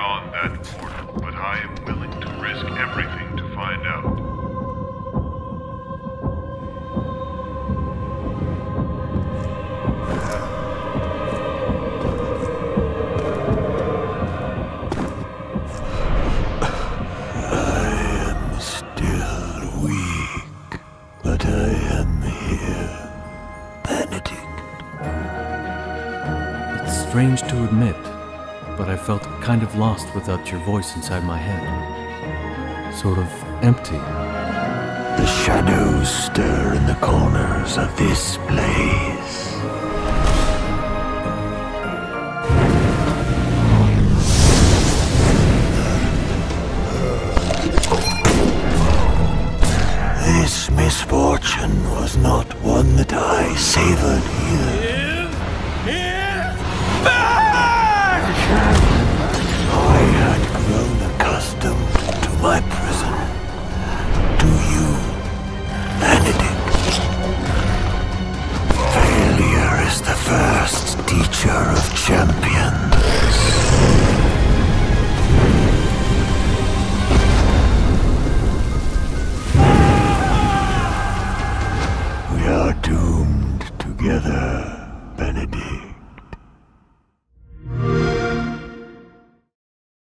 beyond that portal, but I am willing to risk everything to find out. But I am here, Benedict. It's strange to admit, but I felt kind of lost without your voice inside my head. Sort of empty. The shadows stir in the corners of this place. This misfortune was not one that I savored here.